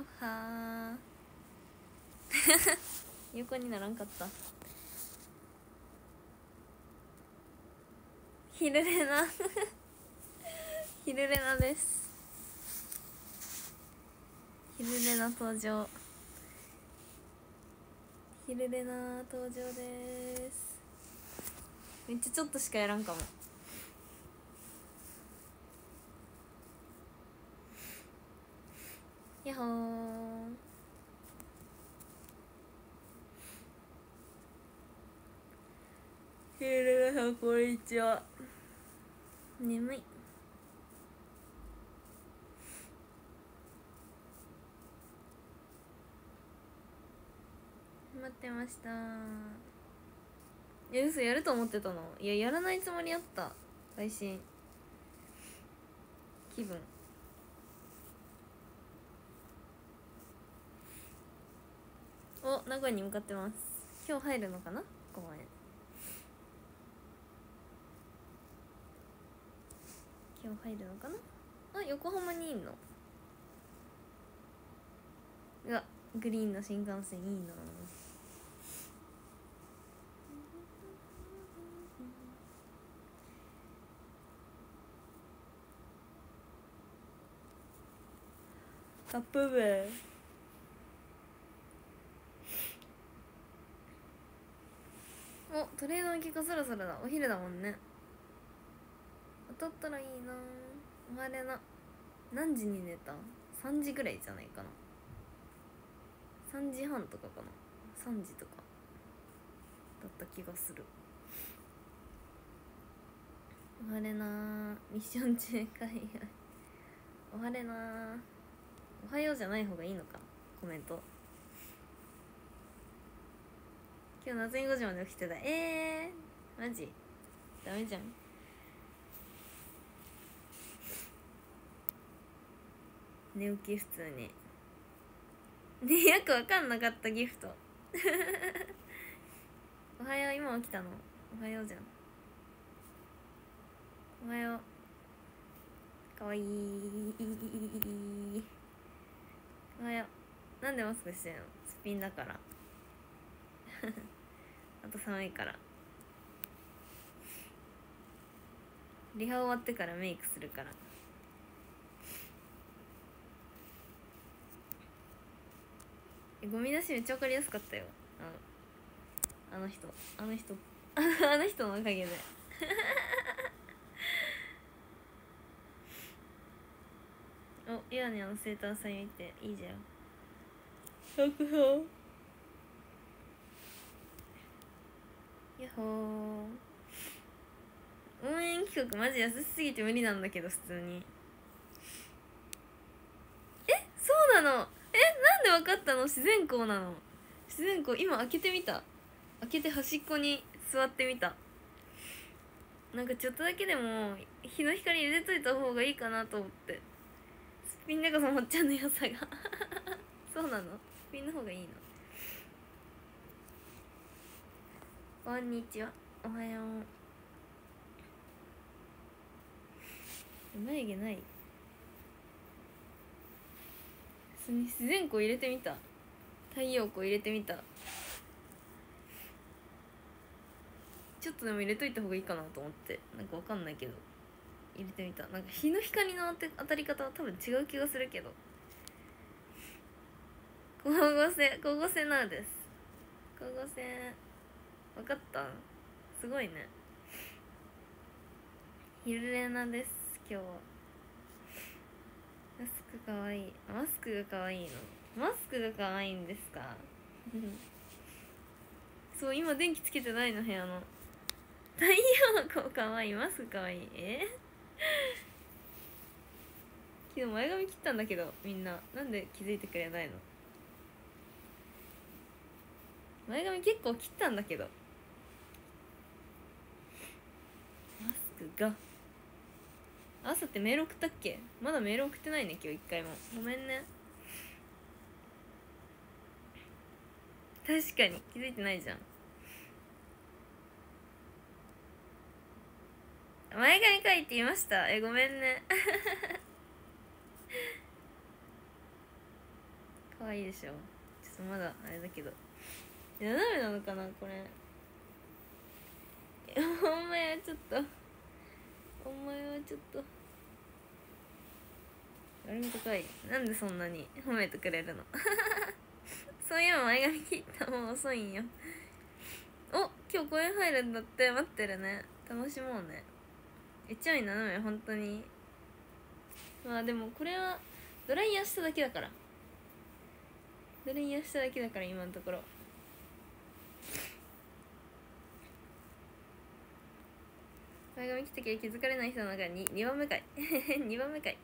は横にならんかった。ヒルレナヒルレナです。ヒルレナ登場。ヒルレナ登場です。めっちゃちょっとしかやらんかも。やっほー。ヒルレナさんこんにちは。眠い。待ってました。いや嘘、やると思ってたの。いややらないつもりやった。配信気分。お、名古屋に向かってます。今日入るのかな、公園。今日入るのかな。あ、横浜にいんの。うわ、グリーンの新幹線いいな。カップ麺。お、トレードの結果そろそろだ。お昼だもんね。当たったらいいな。おはれな。何時に寝た？ 3 時ぐらいじゃないかな。3時半とかかな。3時とかだった気がする。おはれな。ミッション中海外。おはれな。おはようじゃない方がいいのか、コメント。今日夏に5時まで起きてた。マジダメじゃん。寝起き普通にね。よくわかんなかったギフトおはよう、今起きたの。おはようじゃん。おはよう。かわいい。おはよう。なんでマスクしてんの？すっぴんだからあと寒いから。リハ終わってからメイクするから。ゴミ出しめっちゃ分かりやすかったよ。あの人あの人のおかげでお、イワネのセーターさん見ていいじゃん。楽そう。やっほー。応援企画マジ安すぎて無理なんだけど、普通に。そうなの。なんで分かったの？自然光なの。自然光今開けてみた。開けて端っこに座ってみた。なんかちょっとだけでも日の光入れといた方がいいかなと思って。すっぴんでこそもっちゃんの良さがそうなの？すっぴんの方がいいの？こんにちは。おはよう。眉毛ない。自然光入れてみた。太陽光入れてみた。ちょっとでも入れといた方がいいかなと思って。なんかわかんないけど入れてみた。なんか日の光の当たり方は多分違う気がするけど。光合成なんです。光合成分かった。すごいね。ゆるれなです。今日はマスクかわいい。マスクがかわいいの。マスクがかわいいんですかそう、今電気つけてないの、部屋の。太陽光かわいい。マスクかわいい。昨日前髪切ったんだけど、みんななんで気づいてくれないの？前髪結構切ったんだけど。マスクが朝ってメール送ったっけ？まだメール送ってないね、今日一回も。ごめんね。確かに気づいてないじゃん。前髪書いていました。ごめんね可愛いでしょ。ちょっとまだあれだけど、斜めなのかなこれ。お前はちょっとあれも高い。なんでそんなに褒めてくれるのそういえば前髪切ったもう遅いんよ。お、今日公園入るんだって。待ってるね。楽しもうね。一応に斜め本当に。まあでもこれはドライヤーしただけだから今のところ。前髪切ったけど気づかれない人の中に2番目かい2番目かい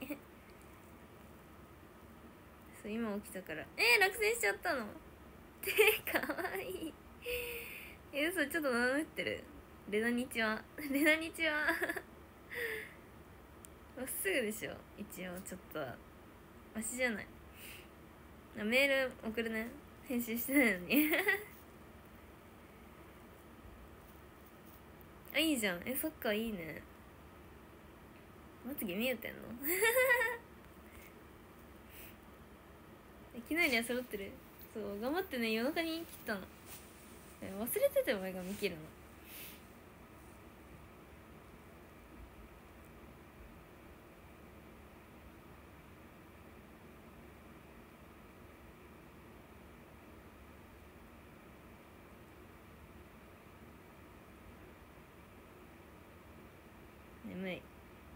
そう、今起きたから。落選しちゃったのかわいい嘘、ちょっと斜めってる。レナにちはまっすぐでしょ。一応ちょっとはわしじゃない。メール送るね。返信してないのにあ、いいじゃん。サッカーいいね。まつげ見えてんの昨日には揃ってる。そう、頑張ってね。夜中に切ったの。忘れてて前髪切るの。眠い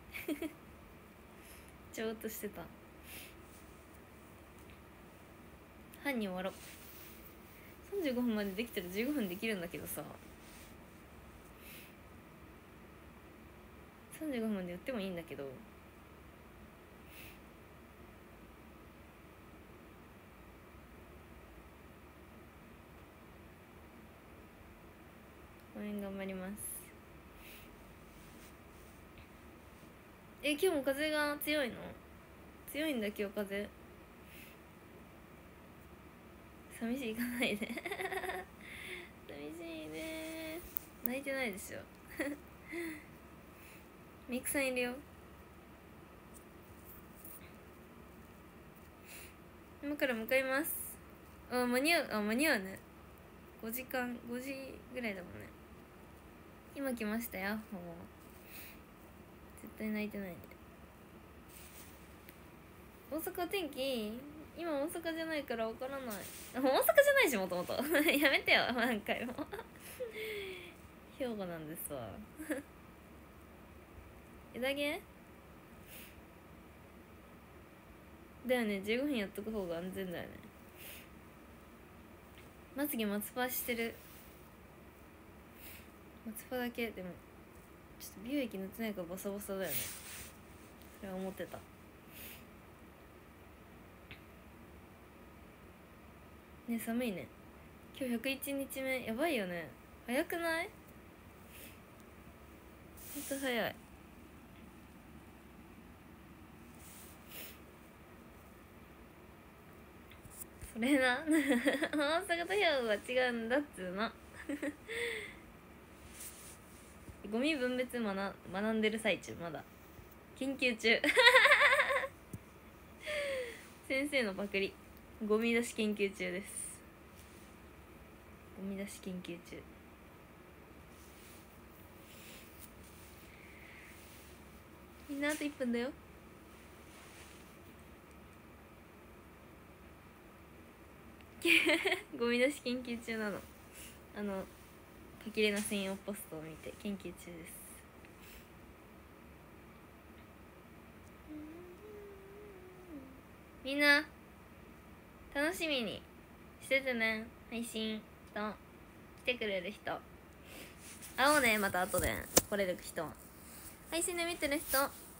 ちょっとしてた。半に終わろう。35分までできたら15分できるんだけどさ、35分までやってもいいんだけど、応援頑張ります。今日も風が強いの？強いんだ今日風。寂しい、行かないで寂しいね。泣いてないでしょミクさんいるよ。今から向かいます。間に合うね。5時ぐらいだもんね。今来ましたよ。もう絶対泣いてないね。大阪天気今大阪じゃないからわからない。大阪じゃないし、もともとやめてよ何回も兵庫なんですわ枝毛だよね。15分やっとく方が安全だよね。まつげ松葉してる。松葉だけでもちょっと美容液塗ってないからボサボサだよね。それは思ってたね。寒いね。今日101日目。やばいよね。早くない？ほんと早い。それな大阪と兵庫は違うんだっつうのゴミ分別学んでる最中。まだ研究中先生のパクリ。ゴミ出し研究中です。ゴミ出し研究中。みんなあと1分だよゴミ出し研究中なの。かきれな専用ポストを見て研究中です。みんな楽しみにしててね。配信と来てくれる人会おうね。また後で来れる人、配信で見てる人、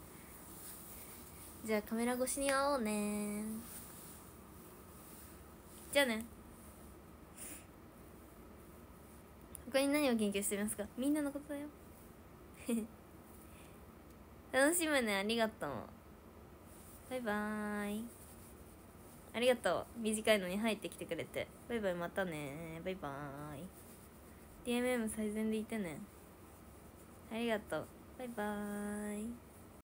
じゃあカメラ越しに会おうね。じゃあね。他に何を研究してますか？みんなのことだよ楽しむね。ありがとう。バイバーイ。ありがとう。短いのに入ってきてくれて。バイバイ。またね。バイバーイ。DMM 最善でいてね。ありがとう。バイバーイ。